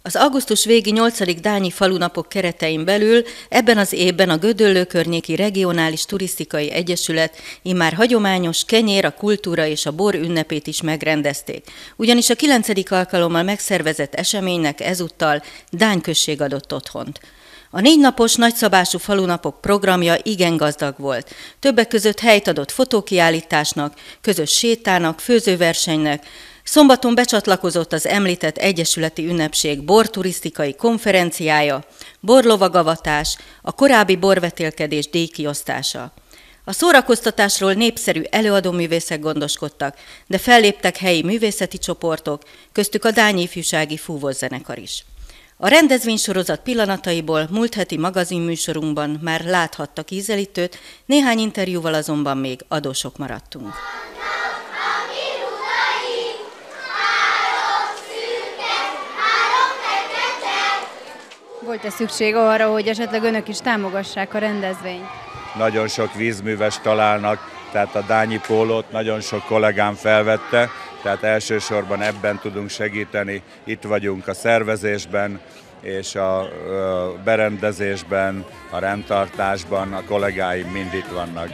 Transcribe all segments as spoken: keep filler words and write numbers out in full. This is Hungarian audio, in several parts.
Az augusztus végi nyolcadik dányi falunapok keretein belül ebben az évben a Gödöllő környéki regionális turisztikai egyesület immár hagyományos kenyér, a kultúra és a bor ünnepét is megrendezték. Ugyanis a kilencedik alkalommal megszervezett eseménynek ezúttal Dány község adott otthont. A négy napos nagyszabású falunapok programja igen gazdag volt. Többek között helyt adott fotókiállításnak, közös sétának, főzőversenynek. Szombaton becsatlakozott az említett egyesületi ünnepség borturisztikai konferenciája, borlovagavatás, a korábbi borvetélkedés díjkiosztása. A szórakoztatásról népszerű előadóművészek gondoskodtak, de felléptek helyi művészeti csoportok, köztük a dányi ifjúsági fúvózenekar is. A rendezvénysorozat pillanataiból múlt heti magazinműsorunkban már láthattak ízelítőt, néhány interjúval azonban még adósok maradtunk. Volt-e szükség arra, hogy esetleg önök is támogassák a rendezvényt? Nagyon sok vízműves találnak, tehát a dányi pólót nagyon sok kollégám felvette, tehát elsősorban ebben tudunk segíteni. Itt vagyunk a szervezésben és a berendezésben, a rendtartásban, a kollégáim mind itt vannak.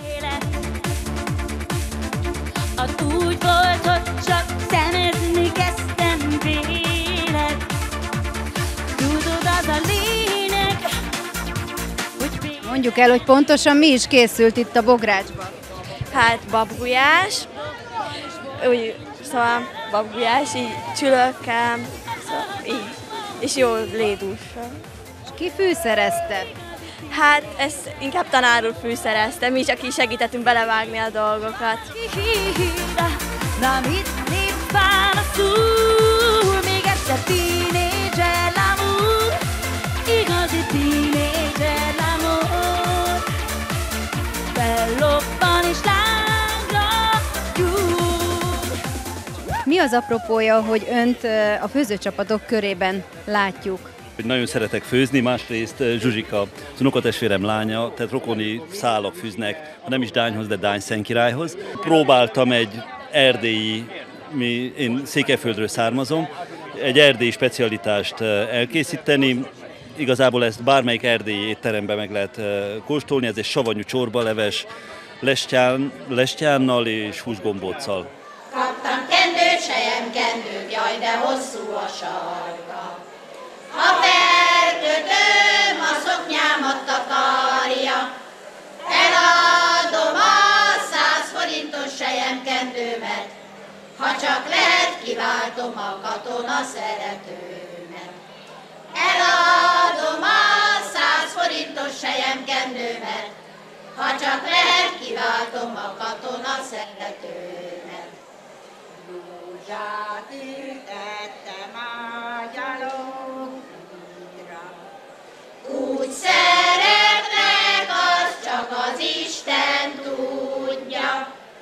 Úgy volt, hogy csak szemezni kezdtem véled. Tudod, az a lényeg, hogy... Mondjuk el, hogy pontosan mi is készült itt a Bográcsban. Hát babgulyás, úgy, szóval babgulyás, így csülökkel, szóval így, és jó lédússal. És ki fűszerezte? Hát ezt inkább tanár úr fűszerezte, mi csak így segítettünk belevágni a dolgokat. Na mit lép válaszul, még egyszer tínédzser lámúr, igazi tínédzser lámúr, felloppan és lángra gyúr. Mi az apropója, hogy önt a főzőcsapatok körében látjuk? Nagyon szeretek főzni, másrészt Zsuzsika, az unokatestvérem lánya, tehát rokoni szálak fűznek, ha nem is Dányhoz, de Dány Szentkirályhoz. Próbáltam egy erdélyi, mi, én Székelyföldről származom, egy erdélyi specialitást elkészíteni. Igazából ezt bármelyik erdélyi étteremben meg lehet kóstolni, ez egy savanyú csorbaleves, lestyán, lestyánnal és húsgombóccal. Kaptam kendőt, sejem kendőt, jaj, de hosszú a sarka. Ha felkötöm, a szoknyámat takarja, eladom a száz forintos selyemkendőmet, ha csak lehet, kiváltom a katona szeretőmet. Eladom a száz forintos selyemkendőmet, ha csak lehet, kiváltom a katona szeretőmet. Rózsát ültettem a gyalogútra. Úgy szeretlek, az csak az Isten tudja.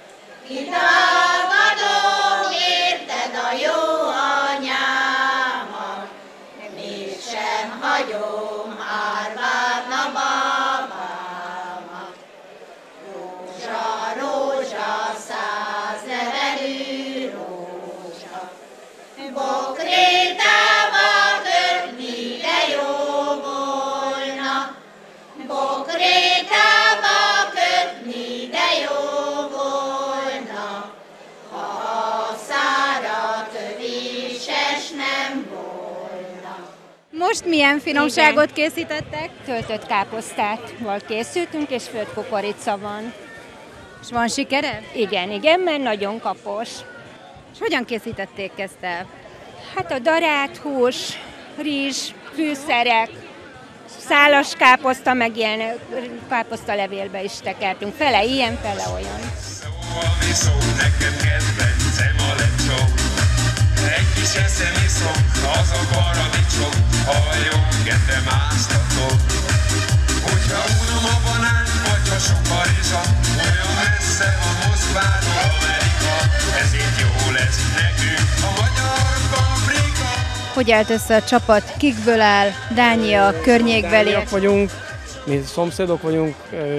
Kitagadom, érted a jó anyámat, mégsem hagyom árvádna babámat. Rózsa, rózsa, száz nevelű rózsa, bokrétába kötni, de jó volna. Bokrétába kötni, de jó volna, ha a szára tövéses nem volna. Most milyen finomságot készítettek? Töltött káposztával készültünk, és főtt kukorica van. És van sikere? Igen, igen, mert nagyon kapos. És hogyan készítették ezt el? Hát a darált hús, rizs, fűszerek, szálas káposzta, meg ilyen káposztalevélbe is tekertünk. Fele ilyen, fele olyan. Szóval iszom, neked kedvencem a lecsó. Egy kis eszem iszom, az a paradicsom, halljon, kedvem áztatom. Hogyha unom a banánt, vagy ha sok a rizsa, olyan messze a Moszkvától Amerika, ezért jó lesz nekünk a magyar paprika. Hogy állt össze a csapat? Kikből áll? Dánia, környékbeliek? Dániak vagyunk, mi szomszédok vagyunk,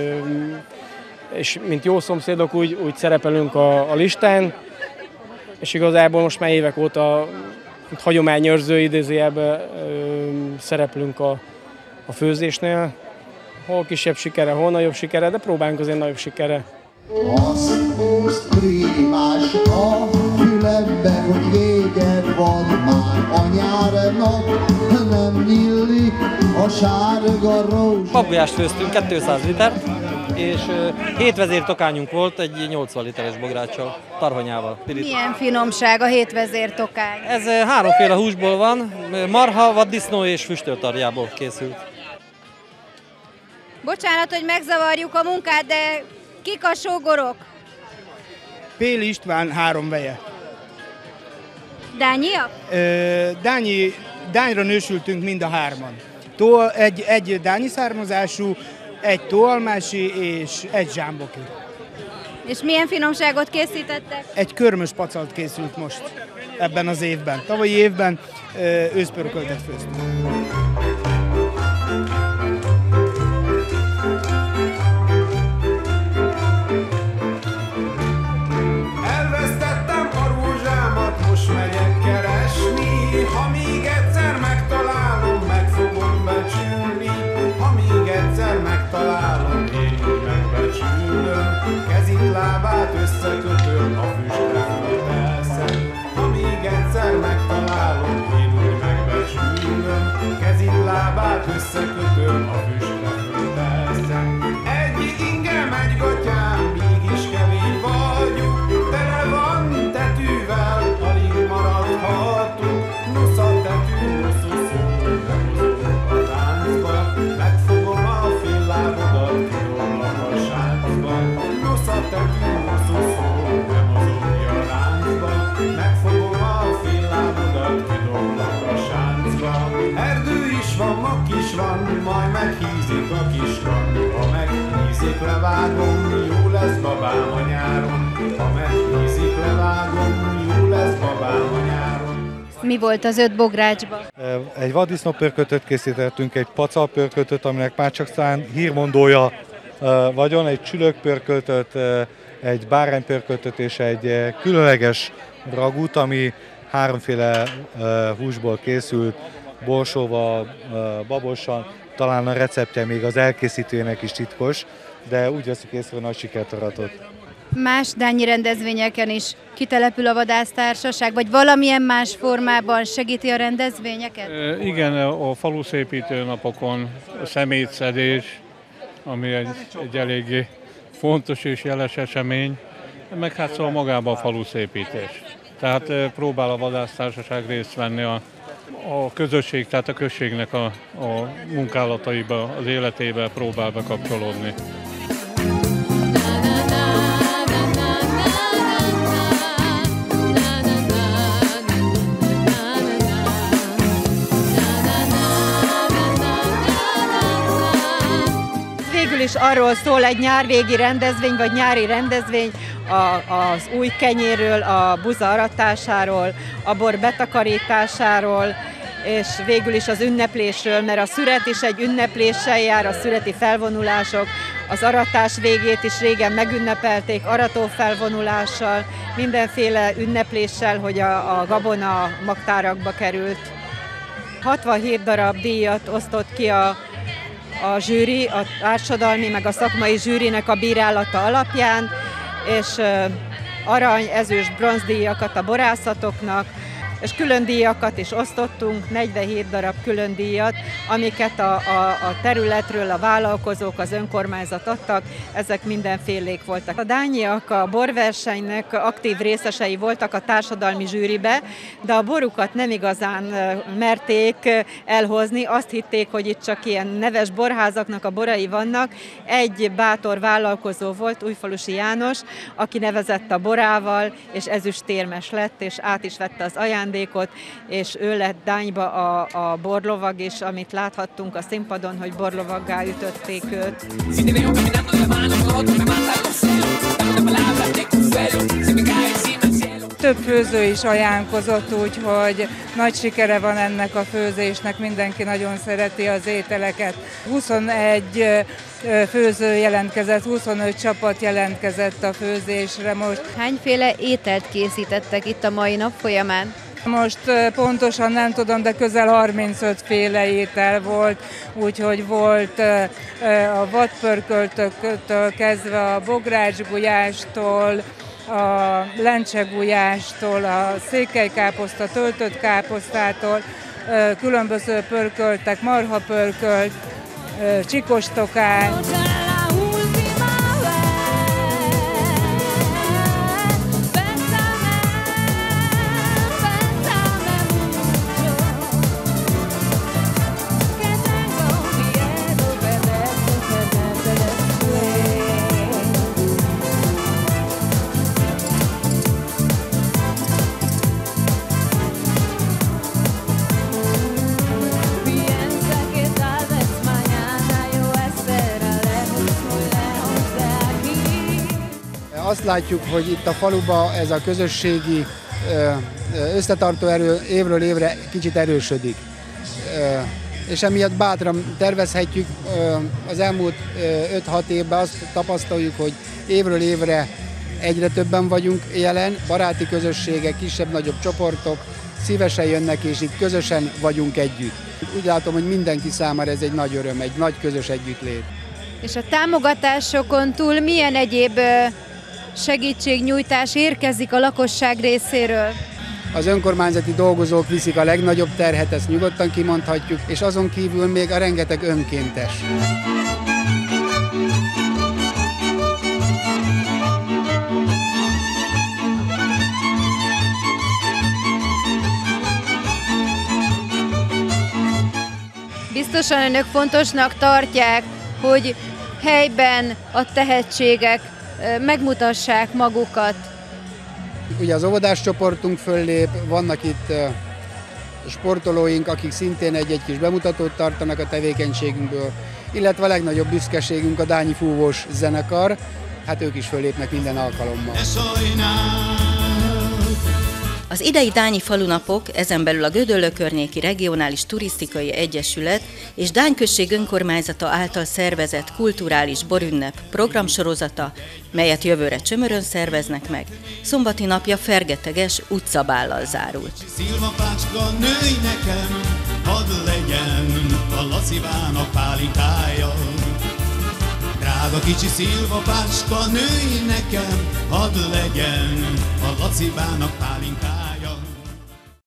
és mint jó szomszédok úgy, úgy szerepelünk a, a listán, és igazából most már évek óta hagyományőrző idézőjelben szereplünk a, a főzésnél. Hol kisebb sikere, hol nagyobb sikere, de próbálunk azért nagyobb sikere. Azt húzt krímás a fülembe, hogy véged van már a nyárnak, nem nyílik a sárga rózsa. Babgulyást főztünk, kétszáz litert, és hét vezértokányunk volt egy nyolcvan literes bográccsal, tarhonyával. Milyen finomság a hét vezértokány? Ez háromféle húsból van, marha, vaddisznó és füstöltarjából készült. Bocsánat, hogy megzavarjuk a munkát, de kik a sógorok? Péli István három veje. Dányiak? Ö, Dányi, Dányra nősültünk mind a hárman. Tó, egy, egy dányi származású, egy tóalmási és egy zsámboki. És milyen finomságot készítettek? Egy körmös pacalt készült most ebben az évben. Tavalyi évben ö, őszpörköltet főztünk. Lábát összekötöm, a füstre fölteszem. Amíg egyszer megtalálom, én úgy megbecsülöm. Kezit, lábát összekötöm, a füstre fölteszem. Egy ingem, egy gatyám, mégis kevés vagyunk. Tele van tetűvel, alig maradhatunk. Nusz a tetű, hosszú szó, bemozog a táncba. Megfogom a fél lábodat, kidoblak a sáncba. Nusz a tetű, hosszú szó, bemozogja a láncba. Megfogom a fél lábodat, kidoblak a sáncba. Erdő is van, mak is van, majd meghízik a kiskan. Ha meghízik, levágom, jó lesz babám a nyáron. Ha meghízik, levágom, jó lesz babám a nyáron. Mi volt az öt bográcsban? Egy vaddisznópörkötöt készítettünk, egy pacalpörkötöt, aminek már csak szán hírmondója vagyon, egy csülökpörkötöt, egy báránypörkötöt és egy különleges ragút, ami háromféle húsból készült, borsóval, babosan. Talán a receptje még az elkészítőjének is titkos, de úgy veszük észre, hogy nagy sikert aratott. Más dányi rendezvényeken is kitelepül a vadásztársaság, vagy valamilyen más formában segíti a rendezvényeket? E, igen, a faluszépítő napokon a szemétszedés, ami egy, egy eléggé fontos és jeles esemény, meg hát szóval magában a faluszépítés. Tehát e, próbál a vadásztársaság részt venni a, a közösség, tehát a községnek a, a munkálataiba, az életébe próbál bekapcsolódni. is arról szól egy nyárvégi rendezvény, vagy nyári rendezvény a, az új kenyérről, a buza aratásáról, a bor betakarításáról, és végül is az ünneplésről, mert a szüret is egy ünnepléssel jár, a szüreti felvonulások, az aratás végét is régen megünnepelték aratófelvonulással, mindenféle ünnepléssel, hogy a, a gabona magtárakba került. hatvanhét darab díjat osztott ki a, a zsűri, a társadalmi meg a szakmai zsűrinek a bírálata alapján, és arany, ezüst, bronzdíjakat a borászatoknak, és külön díjakat is osztottunk, negyvenhét darab külön díjat, amiket a, a, a területről a vállalkozók, az önkormányzat adtak, ezek mindenfélék voltak. A dányiak a borversenynek aktív részesei voltak a társadalmi zsűribe, de a borukat nem igazán merték elhozni, azt hitték, hogy itt csak ilyen neves borházaknak a borai vannak. Egy bátor vállalkozó volt, Újfalusi János, aki nevezett a borával, és ezüstérmes lett, és át is vette az ajándékot, és ő lett Dányba a, a borlovag is, amit láthattunk a színpadon, hogy borlovaggá ütötték őt. Több főző is ajánlkozott, úgyhogy nagy sikere van ennek a főzésnek, mindenki nagyon szereti az ételeket. huszonegy főző jelentkezett, huszonöt csapat jelentkezett a főzésre most. Hányféle ételt készítettek itt a mai nap folyamán? Most pontosan nem tudom, de közel harmincöt féle étel volt, úgyhogy volt a vadpörköltöktől kezdve a bográcsgulyástól, a lencsegulyástól, a székelykáposzta, töltött káposztától, különböző pörköltek, marhapörkölt, csikostokán. Azt látjuk, hogy itt a faluban ez a közösségi összetartó erő évről évre kicsit erősödik. És emiatt bátran tervezhetjük, az elmúlt öt-hat évben azt tapasztaljuk, hogy évről évre egyre többen vagyunk jelen, baráti közösségek, kisebb-nagyobb csoportok szívesen jönnek, és itt közösen vagyunk együtt. Úgy látom, hogy mindenki számára ez egy nagy öröm, egy nagy közös együttlét. És a támogatásokon túl milyen egyéb segítségnyújtás érkezik a lakosság részéről? Az önkormányzati dolgozók viszik a legnagyobb terhet, ezt nyugodtan kimondhatjuk, és azon kívül még a rengeteg önkéntes. Biztosan önök fontosnak tartják, hogy helyben a tehetségek megmutassák magukat. Ugye az óvodás csoportunk föllép, vannak itt sportolóink, akik szintén egy-egy kis bemutatót tartanak a tevékenységünkből, illetve a legnagyobb büszkeségünk a Dányi Fúvós zenekar, hát ők is föllépnek minden alkalommal. Az idei Dányi falunapok, ezen belül a Gödöllő környéki regionális turisztikai egyesület és Dány község önkormányzata által szervezett kulturális borünnep programsorozata, melyet jövőre Csömörön szerveznek meg, szombati napja fergeteges utcabállal zárult. Szilvapácska, nőj nekem, hadd legyen a Laciván a pálinkája. Drága kicsi szilvapácska, nőj nekem, hadd legyen a Laciván a pálinkája.